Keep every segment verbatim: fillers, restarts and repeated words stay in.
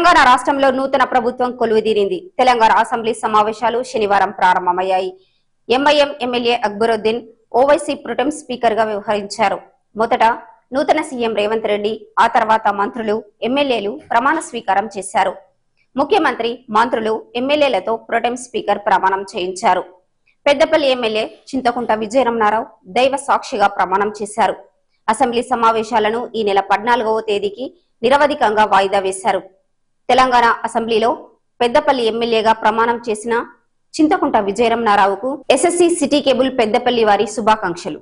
తెలంగాణ రాష్ట్రంలో నూతన ప్రభుత్వం కొలువుదీరింది. తెలంగాణ అసెంబ్లీ సమావేశాలు శనివారం ప్రారంభమయ్యాయి. MIM MLA Akbaruddin Owaisi pro tem speaker గా వ్యవహరించారు. మొదట నూతన సీఎం రేవంత్ రెడ్డి, ఆ తర్వాత మంత్రులు, ఎమ్మెల్యేలు ప్రమాణ స్వీకారం చేశారు. ముఖ్యమంత్రి, మంత్రులు, ఎమ్మెల్యేలతో ప్రొటెం స్పీకర్ ప్రమాణం చేయించారు. పెద్దపల్లి ఎమ్మెల్యే చింతకుంట విజయరమణారావు దైవ సాక్షిగా ప్రమాణం చేశారు. అసెంబ్లీ సమావేశాలను ఈ నెల పద్నాలుగవ తేదీకి నిరవధికంగా వాయిదా వేశారు. తెలంగాణ అసెంబ్లీలో పెద్దపల్లి ఎమ్మెల్యేగా ప్రమాణం చేసిన చింతకుంట విజయరమణారావుకు ఎస్ఎస్సీ సిటీ కేబుల్ పెద్దపల్లి వారి శుభాకాంక్షలు.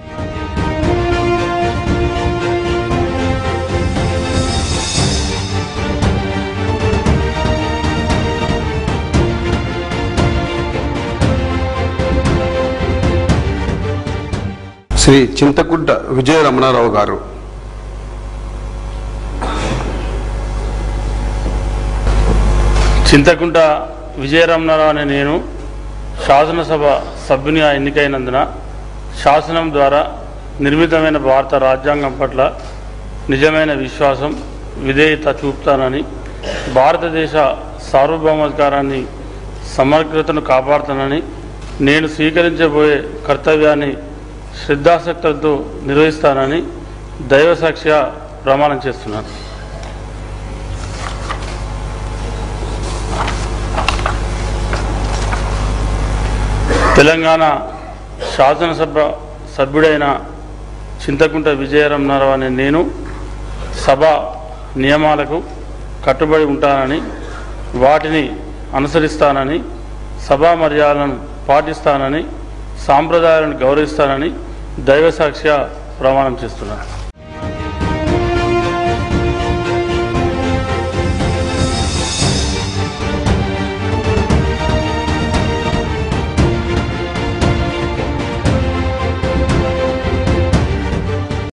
శ్రీ చింతకుంట విజయరమణారావు గారు చింతకుంట విజయరమణారావు అనే నేను శాసనసభ సభ్యునిగా ఎన్నికైనందున శాసనం ద్వారా నిర్మితమైన భారత రాజ్యాంగం పట్ల నిజమైన విశ్వాసం, విధేయత చూపుతానని, భారతదేశ సార్వభౌమాధికారాన్ని, సమగ్రతను కాపాడుతానని, నేను స్వీకరించబోయే కర్తవ్యాన్ని శ్రద్ధాశక్తులతో నిర్వహిస్తానని దైవసాక్షిగా ప్రమాణం చేస్తున్నాను. తెలంగాణ శాసనసభ సభ్యుడైన చింతకుంట విజయరమణారావు అనే నేను సభ నియమాలకు కట్టుబడి ఉంటానని, వాటిని అనుసరిస్తానని, సభా మర్యాదలను పాటిస్తానని, సాంప్రదాయాలను గౌరవిస్తానని దైవసాక్షిగా ప్రమాణం చేస్తున్నాను.